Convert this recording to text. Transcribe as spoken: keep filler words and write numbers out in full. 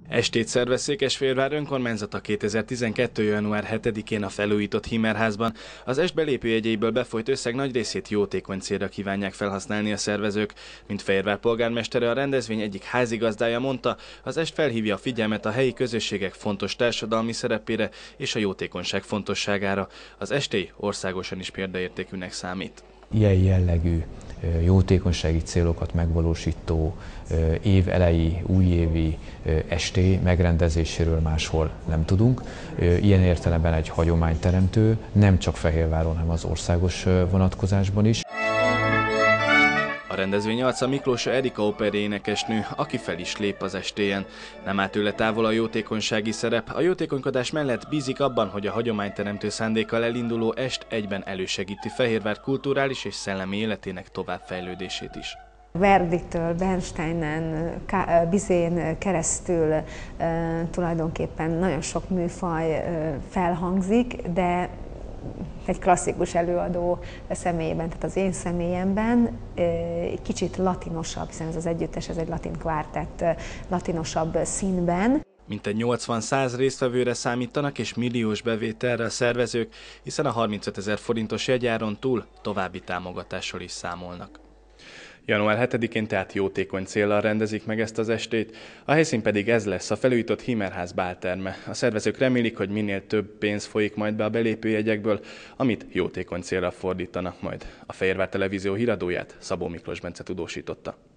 Estét szervez Székesfehérvár önkormányzata kétezer-tizenkettő. január hetedikén a felújított Himmerházban. Az est belépőjegyeiből befolyt összeg nagy részét jótékony célra kívánják felhasználni a szervezők. Mint Fehérvár polgármestere, a rendezvény egyik házigazdája mondta, az est felhívja a figyelmet a helyi közösségek fontos társadalmi szerepére és a jótékonyság fontosságára. Az estély országosan is példaértékűnek számít. Ilyen jellegű jótékonysági célokat megvalósító év elejé, újévi estély megrendezéséről máshol nem tudunk. Ilyen értelemben egy hagyományteremtő, nem csak Fehérváron, hanem az országos vonatkozásban is. A rendezvény arca Miklósa Erika operénekesnő, aki fel is lép az estélyen. Nem áll tőle távol a jótékonysági szerep. A jótékonykodás mellett bízik abban, hogy a hagyományteremtő szándékkal elinduló est egyben elősegíti Fehérvár kulturális és szellemi életének továbbfejlődését is. Verditől, Bernsteinen, Bizén keresztül tulajdonképpen nagyon sok műfaj felhangzik, de egy klasszikus előadó személyében, tehát az én személyemben egy kicsit latinosabb, hiszen ez az együttes, ez egy latin kvártett, latinosabb színben. Mintegy nyolcvan-száz résztvevőre számítanak és milliós bevételre a szervezők, hiszen a harmincötezer forintos jegyáron túl további támogatással is számolnak. január hetedikén tehát jótékony céllal rendezik meg ezt az estét, a helyszín pedig ez lesz, a felújított Himmerház bálterme. A szervezők remélik, hogy minél több pénz folyik majd be a belépőjegyekből, amit jótékony célra fordítanak majd. A Fehérvár Televízió híradóját Szabó Miklós Bence tudósította.